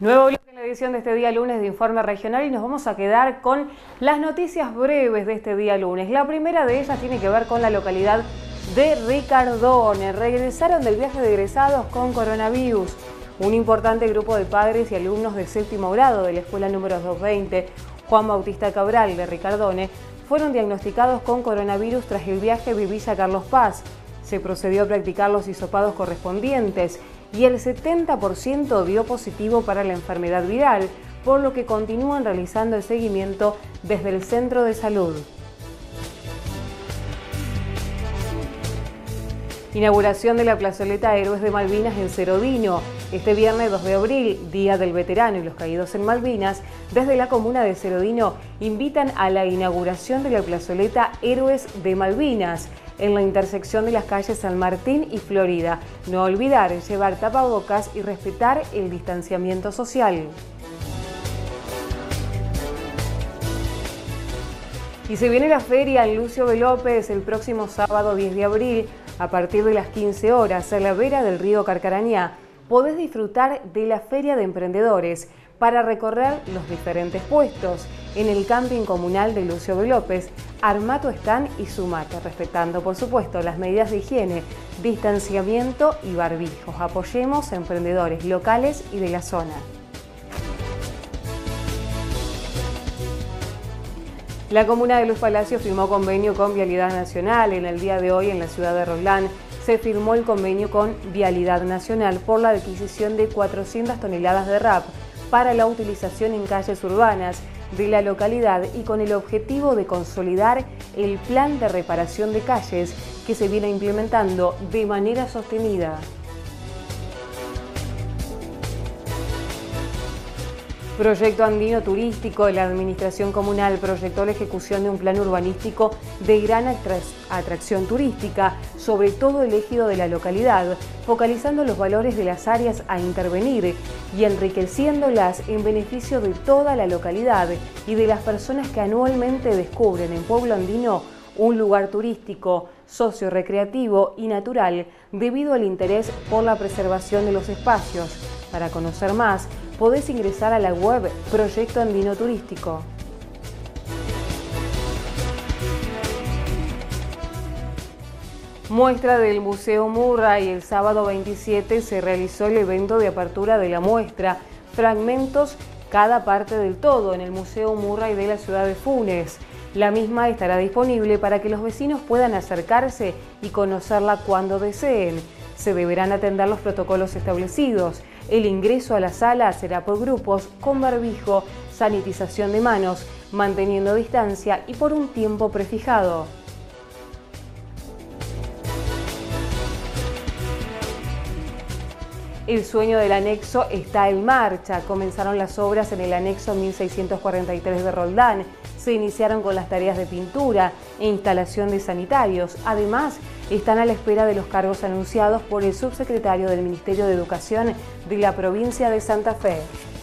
Nuevo bloque en la edición de este día lunes de Informe Regional y nos vamos a quedar con las noticias breves de este día lunes. La primera de ellas tiene que ver con la localidad de Ricardone. Regresaron del viaje de egresados con coronavirus. Un importante grupo de padres y alumnos de séptimo grado de la escuela número 220, Juan Bautista Cabral de Ricardone, fueron diagnosticados con coronavirus tras el viaje de Villa Carlos Paz. Se procedió a practicar los hisopados correspondientes y el 70% dio positivo para la enfermedad viral, por lo que continúan realizando el seguimiento desde el centro de salud. Inauguración de la plazoleta Héroes de Malvinas en Cerodino. Este viernes 2 de abril, Día del Veterano y los Caídos en Malvinas, desde la comuna de Cerodino invitan a la inauguración de la plazoleta Héroes de Malvinas en la intersección de las calles San Martín y Florida. No olvidar llevar tapabocas y respetar el distanciamiento social. Y se viene la feria en Lucio B. López el próximo sábado 10 de abril, a partir de las 15 horas, a la vera del río Carcarañá. Podés disfrutar de la Feria de Emprendedores para recorrer los diferentes puestos en el camping comunal de Lucio B. López. Armá tu stand y sumate, respetando por supuesto las medidas de higiene, distanciamiento y barbijos. Apoyemos a emprendedores locales y de la zona. La comuna de Luz Palacio firmó convenio con Vialidad Nacional. En el día de hoy, en la ciudad de Roldán, se firmó el convenio con Vialidad Nacional por la adquisición de 400 toneladas de RAP para la utilización en calles urbanas de la localidad y con el objetivo de consolidar el plan de reparación de calles que se viene implementando de manera sostenida. Proyecto Andino Turístico. La Administración Comunal proyectó la ejecución de un plan urbanístico de gran atracción turística sobre todo el ejido de la localidad, focalizando los valores de las áreas a intervenir y enriqueciéndolas en beneficio de toda la localidad y de las personas que anualmente descubren en Pueblo Andino un lugar turístico, socio-recreativo y natural debido al interés por la preservación de los espacios. Para conocer más, podés ingresar a la web Proyecto Andino Turístico. Muestra del Museo Murray. El sábado 27 se realizó el evento de apertura de la muestra Fragmentos Cada Parte del Todo en el Museo Murray de la ciudad de Funes. La misma estará disponible para que los vecinos puedan acercarse y conocerla cuando deseen. Se deberán atender los protocolos establecidos. El ingreso a la sala será por grupos, con barbijo, sanitización de manos, manteniendo distancia y por un tiempo prefijado. El sueño del anexo está en marcha. Comenzaron las obras en el anexo 1643 de Roldán. Se iniciaron con las tareas de pintura e instalación de sanitarios. Además, están a la espera de los cargos anunciados por el subsecretario del Ministerio de Educación de la provincia de Santa Fe.